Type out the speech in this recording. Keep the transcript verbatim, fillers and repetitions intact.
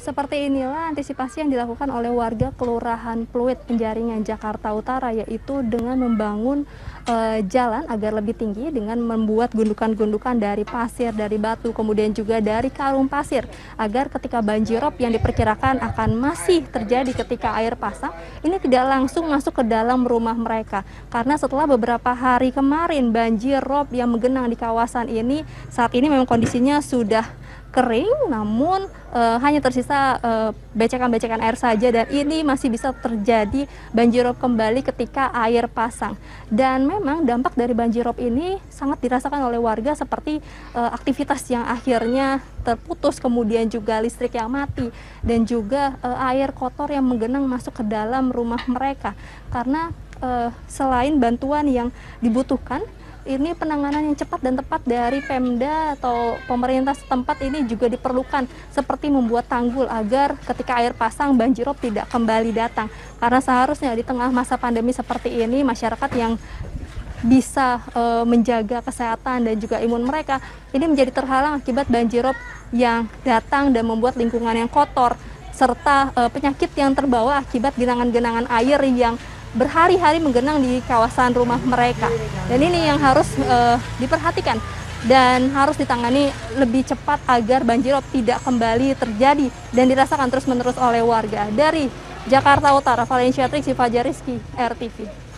Seperti inilah antisipasi yang dilakukan oleh warga Kelurahan Pluit, Penjaringan, Jakarta Utara, yaitu dengan membangun e, jalan agar lebih tinggi dengan membuat gundukan-gundukan dari pasir, dari batu, kemudian juga dari karung pasir, agar ketika banjirop yang diperkirakan akan masih terjadi ketika air pasang, ini tidak langsung masuk ke dalam rumah mereka. Karena setelah beberapa hari kemarin banjirop yang menggenang di kawasan ini, saat ini memang kondisinya sudah kering, namun e, hanya tersisa becekan-becekan air saja, dan ini masih bisa terjadi banjirop kembali ketika air pasang. Dan memang dampak dari banjirop ini sangat dirasakan oleh warga, seperti e, aktivitas yang akhirnya terputus, kemudian juga listrik yang mati, dan juga e, air kotor yang menggenang masuk ke dalam rumah mereka. Karena e, selain bantuan yang dibutuhkan, ini penanganan yang cepat dan tepat dari Pemda atau pemerintah setempat ini juga diperlukan, seperti membuat tanggul agar ketika air pasang banjirop tidak kembali datang. Karena seharusnya di tengah masa pandemi seperti ini, masyarakat yang bisa e, menjaga kesehatan dan juga imun mereka ini menjadi terhalang akibat banjirop yang datang dan membuat lingkungan yang kotor, serta e, penyakit yang terbawa akibat genangan-genangan air yang berhari-hari menggenang di kawasan rumah mereka. Dan ini yang harus uh, diperhatikan dan harus ditangani lebih cepat agar banjirop tidak kembali terjadi dan dirasakan terus-menerus oleh warga. Dari Jakarta Utara, Valencia Triksi, Fajar Rizky, R T V.